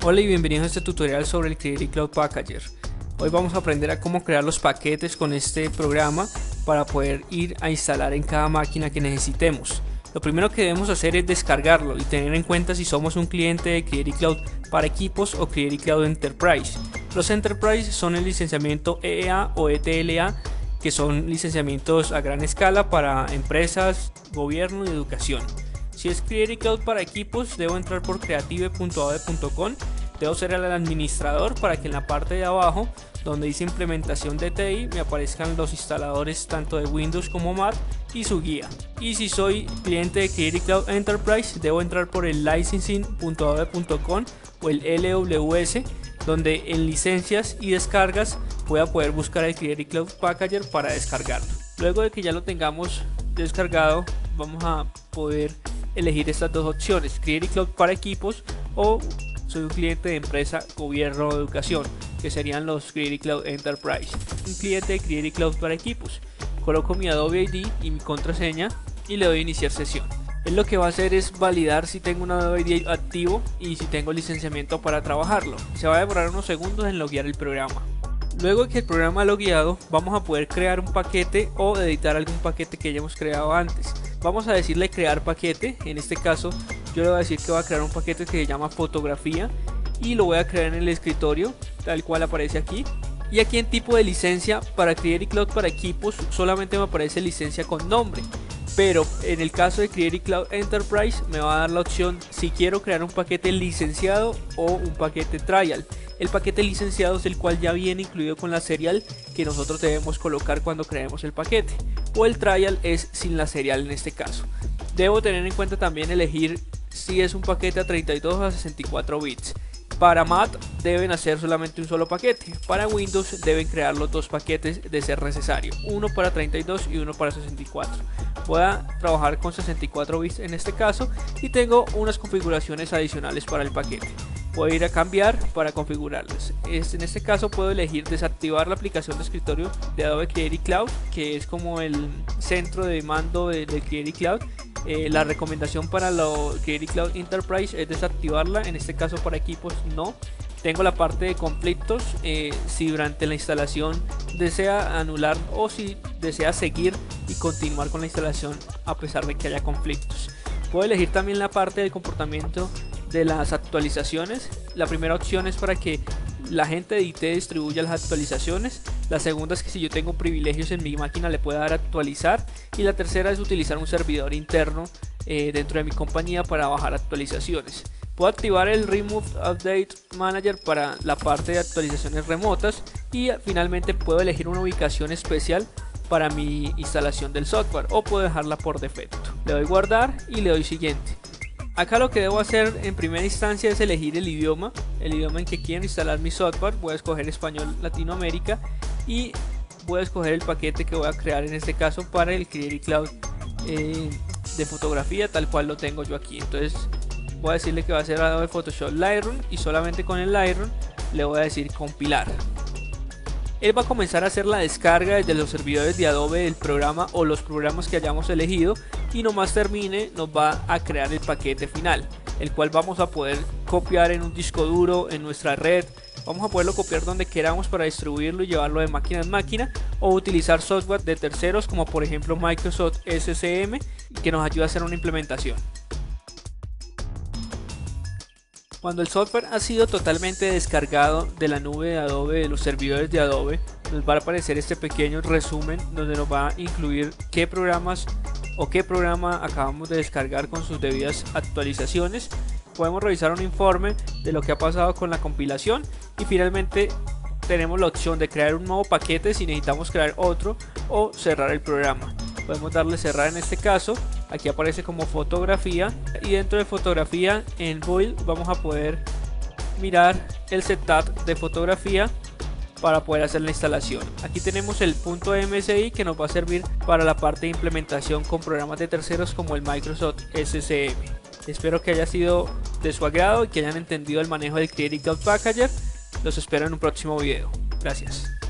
Hola y bienvenidos a este tutorial sobre el Creative Cloud Packager. Hoy vamos a aprender a cómo crear los paquetes con este programa para poder ir a instalar en cada máquina que necesitemos. Lo primero que debemos hacer es descargarlo y tener en cuenta si somos un cliente de Creative Cloud para equipos o Creative Cloud Enterprise. Los Enterprise son el licenciamiento EEA o ETLA, que son licenciamientos a gran escala para empresas, gobierno y educación. Si es Creative Cloud para equipos, debo entrar por creative.adobe.com. Debo ser el administrador para que en la parte de abajo, donde dice implementación de TI, me aparezcan los instaladores tanto de Windows como Mac y su guía. Y si soy cliente de Creative Cloud Enterprise, debo entrar por el licensing.adobe.com o el LWS, donde en licencias y descargas voy a poder buscar el Creative Cloud Packager para descargarlo. Luego de que ya lo tengamos descargado, vamos a poder elegir estas dos opciones: Creative Cloud para equipos o soy un cliente de empresa, gobierno o educación, que serían los Creative Cloud Enterprise. Un cliente de Creative Cloud para equipos, coloco mi Adobe ID y mi contraseña y le doy a iniciar sesión. Él lo que va a hacer es validar si tengo un Adobe ID activo y si tengo licenciamiento para trabajarlo. Se va a demorar unos segundos en loguear el programa. Luego de que el programa ha logueado, vamos a poder crear un paquete o editar algún paquete que hayamos creado antes. Vamos a decirle crear paquete. En este caso yo le voy a decir que voy a crear un paquete que se llama fotografía y lo voy a crear en el escritorio tal cual aparece aquí. Y aquí en tipo de licencia para Creative Cloud para equipos solamente me aparece licencia con nombre, pero en el caso de Creative Cloud Enterprise me va a dar la opción si quiero crear un paquete licenciado o un paquete trial. El paquete licenciado es el cual ya viene incluido con la serial que nosotros debemos colocar cuando creemos el paquete, o el trial es sin la serial en este caso. Debo tener en cuenta también elegir si es un paquete a 32 o a 64 bits. Para Mac deben hacer solamente un solo paquete. Para Windows deben crear los dos paquetes de ser necesario, uno para 32 y uno para 64. Voy a trabajar con 64 bits en este caso y tengo unas configuraciones adicionales para el paquete. Puedo ir a cambiar para configurarlas. En este caso puedo elegir desactivar la aplicación de escritorio de Adobe Creative Cloud, que es como el centro de mando del Creative Cloud. La recomendación para lo Creative Cloud Enterprise es desactivarla. En este caso para equipos no. Tengo la parte de conflictos, si durante la instalación desea anular o si desea seguir y continuar con la instalación a pesar de que haya conflictos. Puedo elegir también la parte del comportamiento de las actualizaciones. La primera opción es para que la gente de IT distribuya las actualizaciones. La segunda es que si yo tengo privilegios en mi máquina le pueda dar a actualizar. Y la tercera es utilizar un servidor interno dentro de mi compañía para bajar actualizaciones. Puedo activar el Remove Update Manager para la parte de actualizaciones remotas. Y finalmente puedo elegir una ubicación especial para mi instalación del software, o puedo dejarla por defecto. Le doy guardar y le doy siguiente. Acá lo que debo hacer en primera instancia es elegir el idioma en que quiero instalar mi software. Voy a escoger español Latinoamérica y voy a escoger el paquete que voy a crear en este caso para el Creative Cloud de fotografía, tal cual lo tengo yo aquí. Entonces voy a decirle que va a ser Adobe Photoshop Lightroom y solamente con el Lightroom le voy a decir compilar. Él va a comenzar a hacer la descarga desde los servidores de Adobe del programa o los programas que hayamos elegido, y nomás termine nos va a crear el paquete final, el cual vamos a poder copiar en un disco duro, en nuestra red. Vamos a poderlo copiar donde queramos para distribuirlo y llevarlo de máquina en máquina, o utilizar software de terceros como por ejemplo Microsoft SCM, que nos ayuda a hacer una implementación. Cuando el software ha sido totalmente descargado de la nube de Adobe, de los servidores de Adobe, nos va a aparecer este pequeño resumen donde nos va a incluir qué programas o qué programa acabamos de descargar con sus debidas actualizaciones. Podemos revisar un informe de lo que ha pasado con la compilación y finalmente tenemos la opción de crear un nuevo paquete si necesitamos crear otro, o cerrar el programa. Podemos darle cerrar en este caso. Aquí aparece como fotografía y dentro de fotografía en Build vamos a poder mirar el setup de fotografía para poder hacer la instalación. Aquí tenemos el .msi que nos va a servir para la parte de implementación con programas de terceros como el Microsoft SCM. Espero que haya sido de su agrado y que hayan entendido el manejo del Creative Cloud Packager. Los espero en un próximo video. Gracias.